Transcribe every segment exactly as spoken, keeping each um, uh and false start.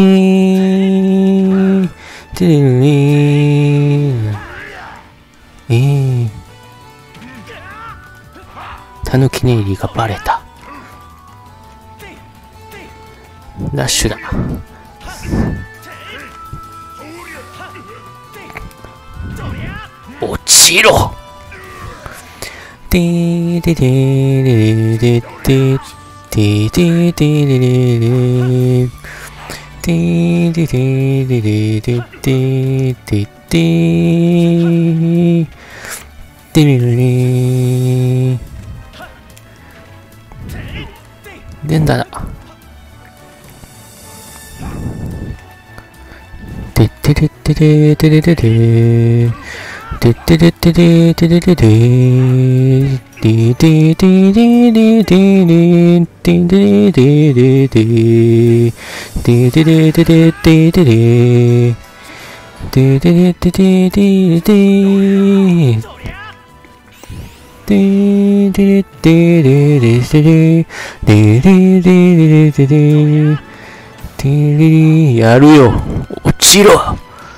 ー、てれれー。えー。たぬき寝入りがバレた。ラッシュだ。落ちろ。てーててーれれれてててててれれれてーててーれれれててててれれれ連打だ。てってれってれてれれれてってれってれてれれれてててれれれれてれれれれててれれれてれてれてれてれてれててれてれれせれれれれれれれれてれやるよ。落ちろ。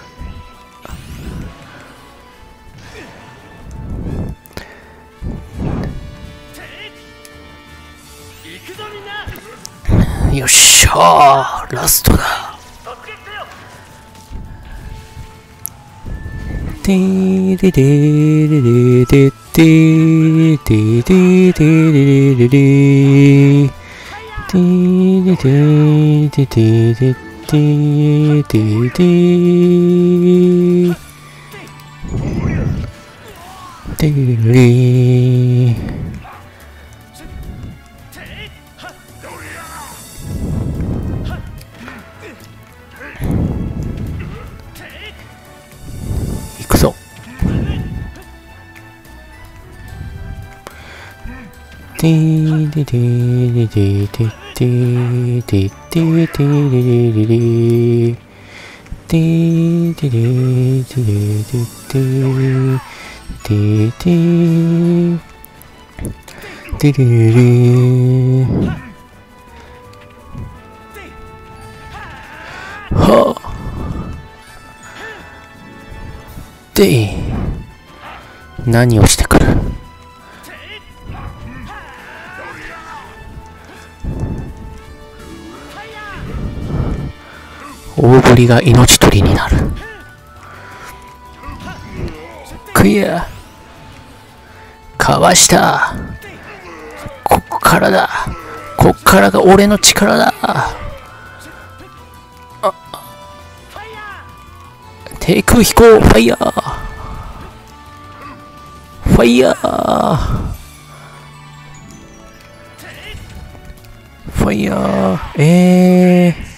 よっしゃー、ラストだ。てーれれれれれてーてーてーてーれれれれてーれれててーててーてーてーてーれーいくぞ。てーててーててててーてててーれれれれてーててーてててーててーてれれれはあで何をしてくる。大振りが命取りになる。クリア。かわした。こっからだ。こっからが俺の力だ。あ、低空飛行ファイヤー。ファイヤー。ファイヤー。えー。